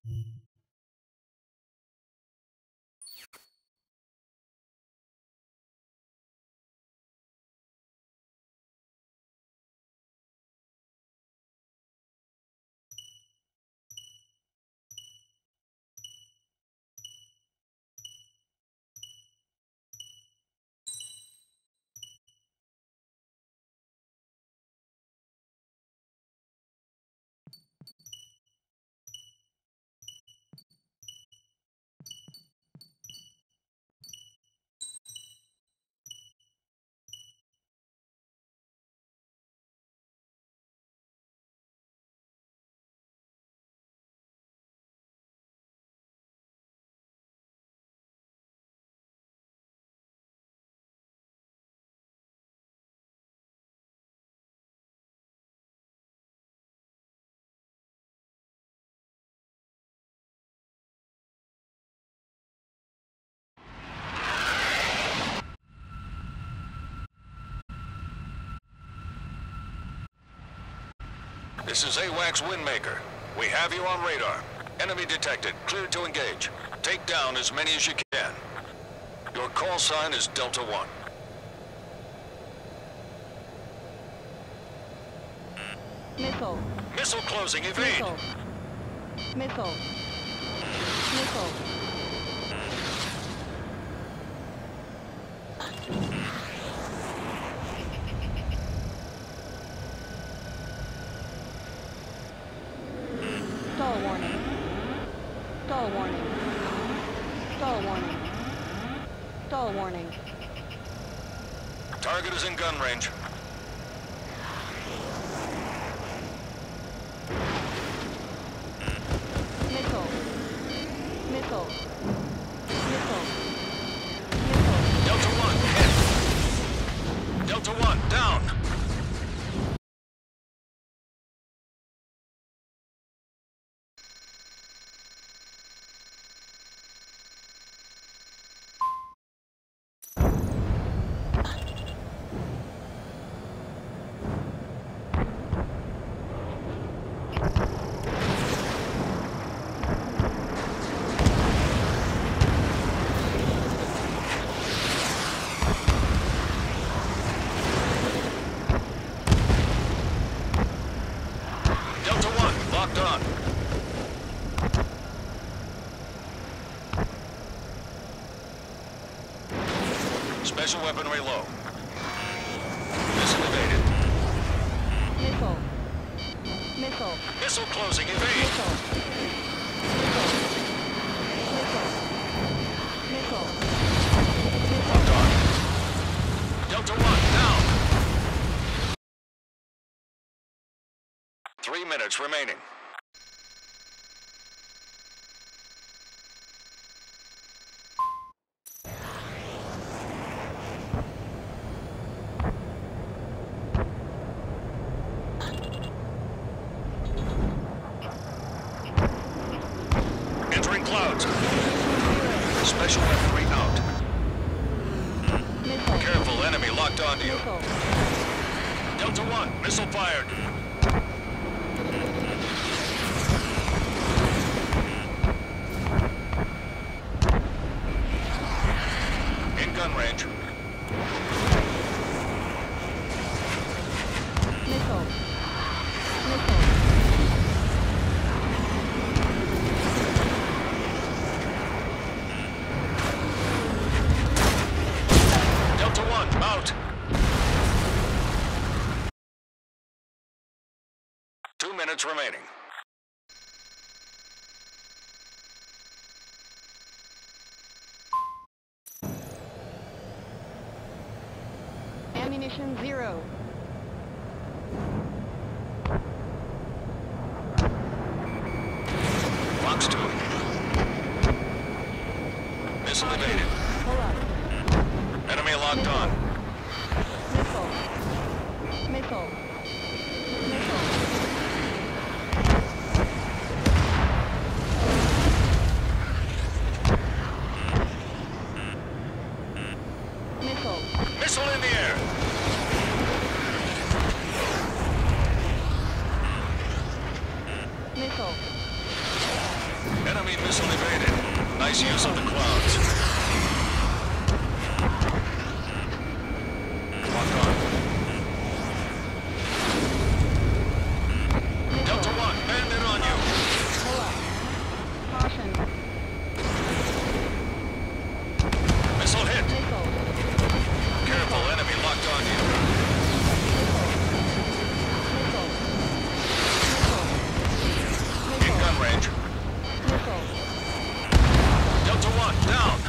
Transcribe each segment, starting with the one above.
This is AWACS Windmaker. We have you on radar. Enemy detected. Cleared to engage. Take down as many as you can. Your call sign is Delta 1. Missile. Missile closing. Evade. Missile. Missile. Missile. Stall warning. Stall warning. Stall warning. Stall warning. Target is in gun range. Missile. Missile. Missile. Missile. Delta 1, hit. Delta 1, down. Delta 1, locked on. Special weaponry low. Missile evaded. Missile. Missile. Missile closing, evade. Missile. Missile. Missile. Locked on. Delta 1, down. 3 minutes remaining. Entering clouds. Special weaponry out. Missile. Careful, enemy locked onto you. Missile. Delta 1, missile fired. In gun range. Missile. Missile. Delta 1, out. 2 minutes remaining. Ammunition 0. Fox 2. Missile evaded. Pull up. Enemy locked on. Missile. Missile. Missile. Missile. Missile in the air. Missile. Enemy missile evaded. Nice use of the clouds. Lock on. Delta 1, bandit on you. Pull up. Caution. Missile hit. Missile. Careful, enemy locked on you. Missile. Missile. In gun range. Missile. Delta 1, down.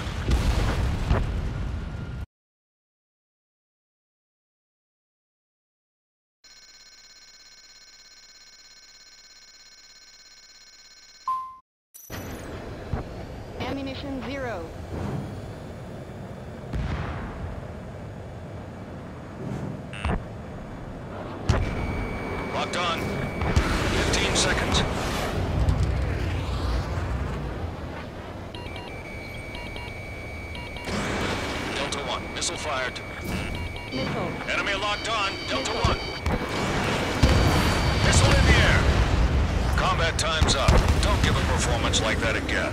Ammunition 0. Locked on. 15 seconds. Delta 1, missile fired. Missile. Enemy locked on. Delta 1. Missile in the air. Combat time's up. Don't give a performance like that again.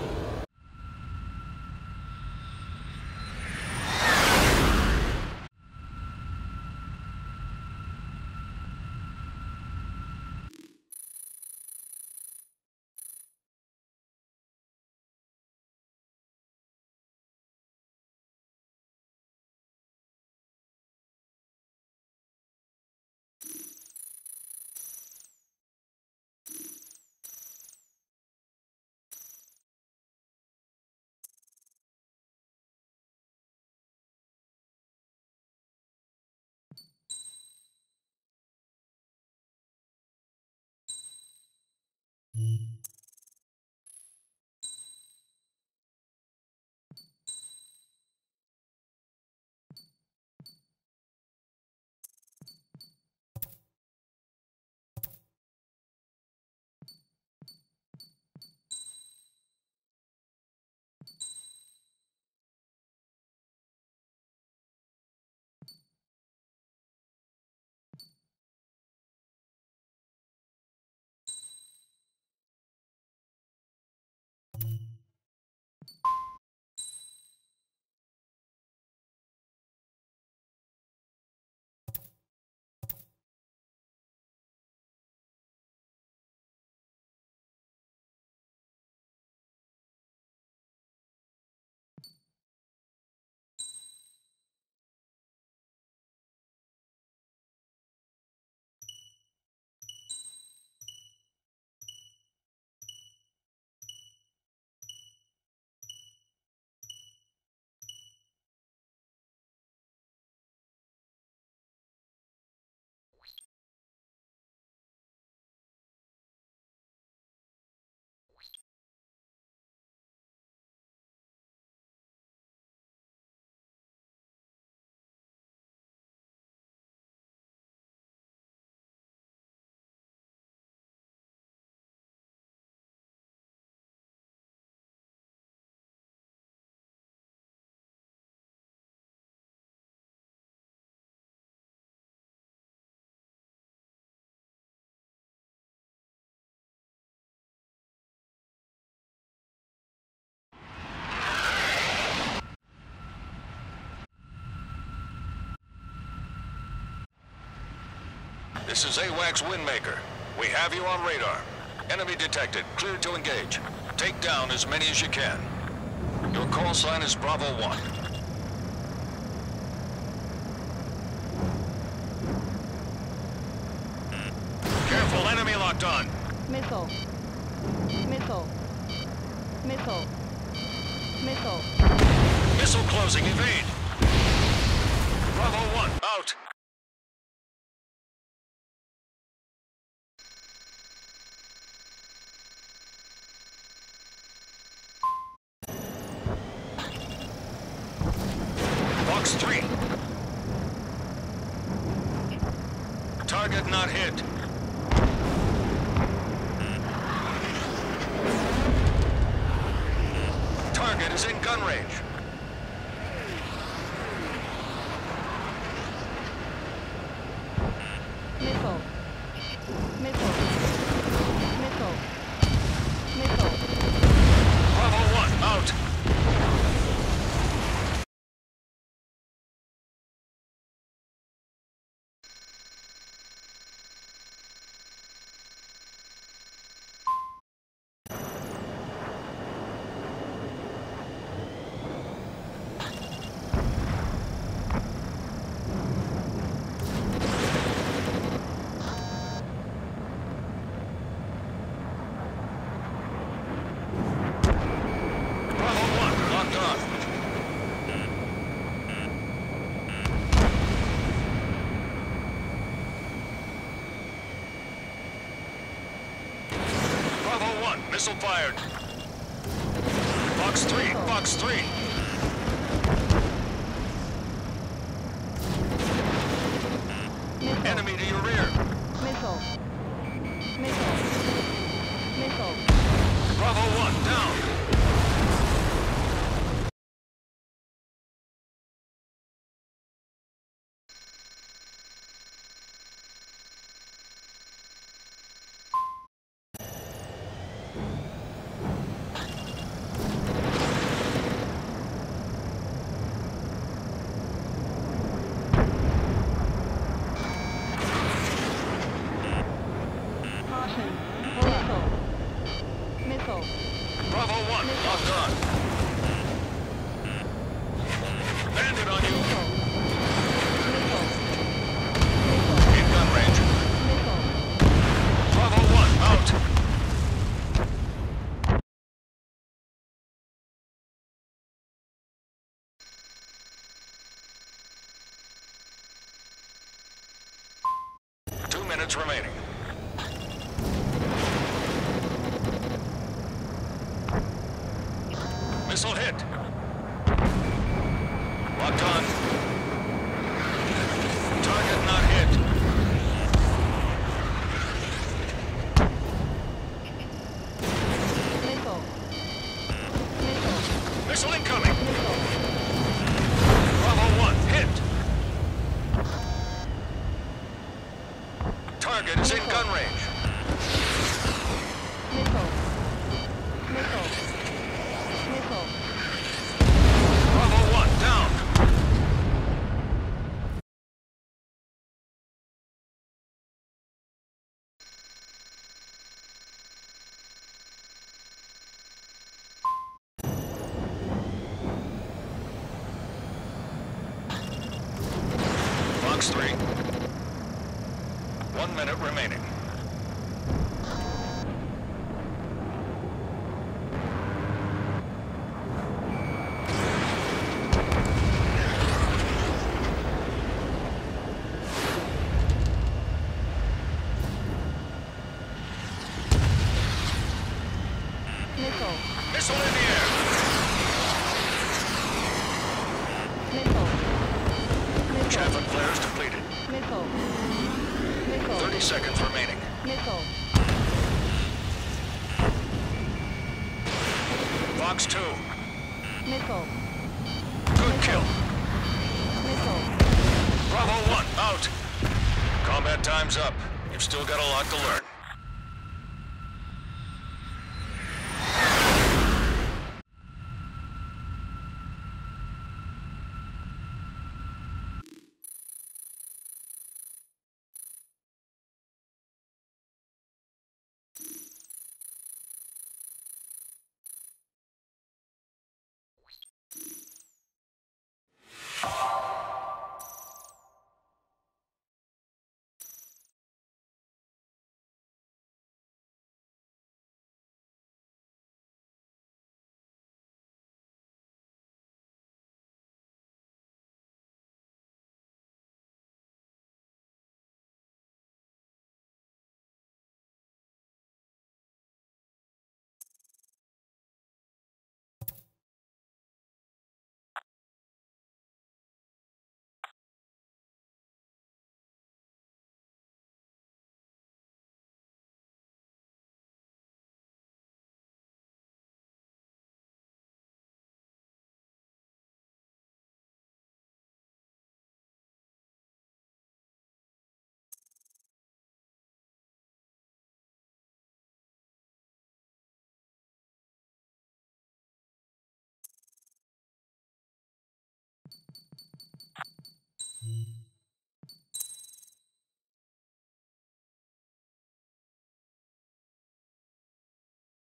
This is AWACS Windmaker. We have you on radar. Enemy detected. Clear to engage. Take down as many as you can. Your call sign is Bravo 1. Careful, enemy locked on. Missile. Missile. Missile. Missile. Missile closing, evade. Bravo 1, out. Box 3. Target not hit. Target is in gun range. Missile. Missile. Missile. Missile. 1, missile fired. Fox 3, Fox 3. Missile. Enemy to your rear. Missile. Missile. Missile. Bravo 1, down. Caution. Missile. Missile. Bravo 1, locked on. Bandit on you. Missile. Missile. Missile. In gun range. Missile. Bravo 1, out. Two minutes remaining. Missile hit. Locked on. Target not hit. Missile. Missile. Missile incoming. Missile. Bravo 1, hit. Target is in gun range. Missile. Missile. Missile. Bravo 1, down. Fox 3. 1 minute remaining. Missile. Missile in the air. Missile. Missile. Chaff and flares depleted. Missile. Missile. 30 seconds remaining. Missile. Fox 2. Missile. Good kill. Missile. Bravo 1, out. Combat time's up. You've still got a lot to learn.